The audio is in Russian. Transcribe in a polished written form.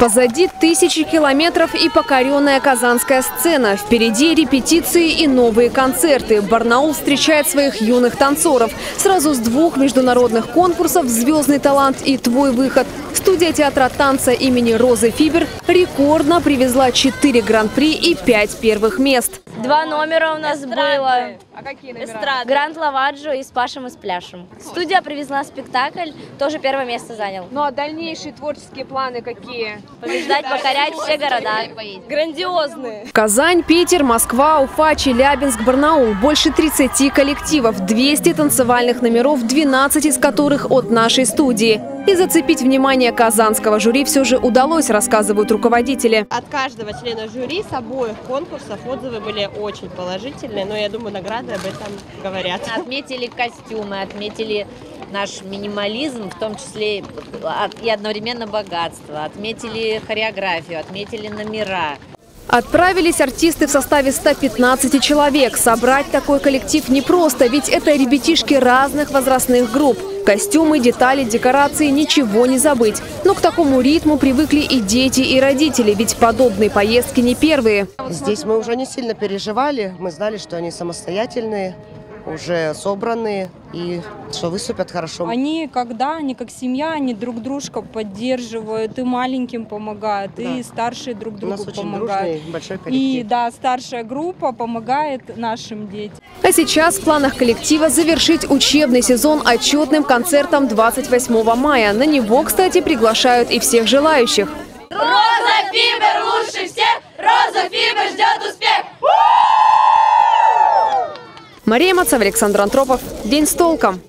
Позади тысячи километров и покоренная казанская сцена. Впереди репетиции и новые концерты. Барнаул встречает своих юных танцоров. Сразу с 2 международных конкурсов «Звездный талант» и «Твой выход». Студия театра танца имени Розы Фибер рекордно привезла 4 гран-при и 5 первых мест. 2 номера у нас было. А какие номера? Эстрады. Гранд Лаваджо и с Пашем и с Пляшем. Студия привезла спектакль, тоже 1 место занял. Ну а дальнейшие творческие планы какие? Побеждать, покорять все города. Грандиозные. Казань, Питер, Москва, Уфа, Челябинск, Барнаул. Больше 30 коллективов, 200 танцевальных номеров, 12 из которых от нашей студии. И зацепить внимание казанского жюри все же удалось, рассказывают руководители. От каждого члена жюри с обоих конкурсов отзывы были очень положительные, но я думаю, награды об этом говорят. Отметили костюмы, отметили наш минимализм, в том числе и одновременно богатство, отметили хореографию, отметили номера. Отправились артисты в составе 115 человек. Собрать такой коллектив непросто, ведь это ребятишки разных возрастных групп. Костюмы, детали, декорации – ничего не забыть. Но к такому ритму привыкли и дети, и родители, ведь подобные поездки не первые. Здесь мы уже не сильно переживали. Мы знали, что они самостоятельные, уже собранные и что выступят хорошо. Они как семья, они друг дружка поддерживают, и маленьким помогают, да. И старшие друг другу помогают. У нас очень дружный, большой коллектив. И да, старшая группа помогает нашим детям. А сейчас в планах коллектива завершить учебный сезон отчетным концертом 28 мая. На него, кстати, приглашают и всех желающих. Роза Фибер лучше всех! Роза Фибер ждет успех! Мария Мацева, Александр Антропов. День с толком.